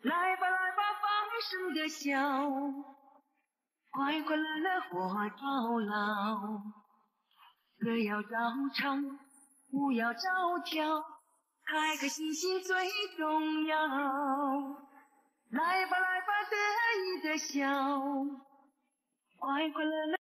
来吧来吧，放声的笑，快快乐乐活到老。歌要照唱，舞要照跳，开开心心最重要。来吧来吧，得意的笑，快快乐乐。